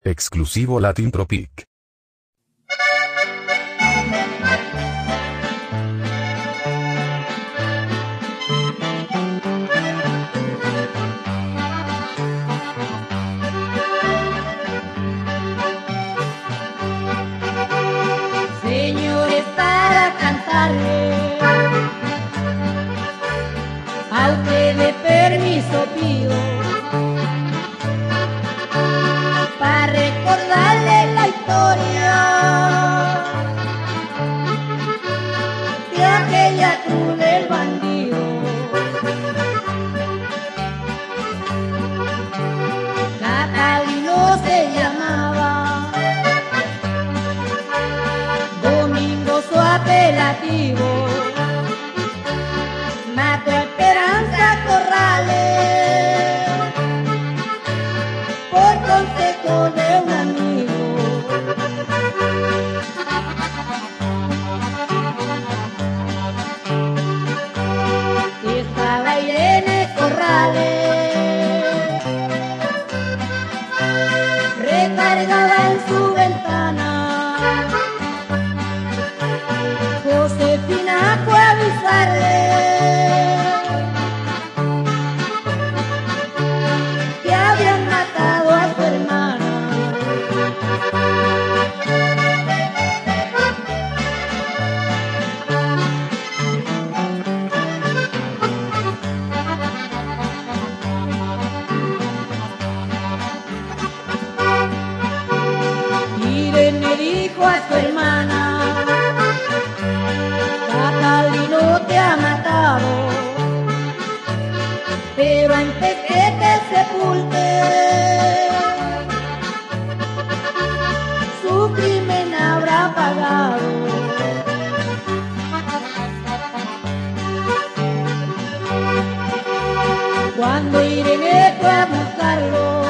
Exclusivo Latin Tropic. Señores, para cantarle, a usted de permiso pido, para recordarle la historia de aquella cruz del bandido. Catalino se llamaba, Domingo su apelativo, mató a Esperanza Corrales por consejo de un amigo. Estaba Irene Corrales, recargada en su ventana. Josefina fue a avisarle que habían matado a su hermana. Irene dijo a su hermana: Catalino te ha matado, pero antes que te sepulte, su crimen habrá pagado. Cuando Irene fue a buscarlo,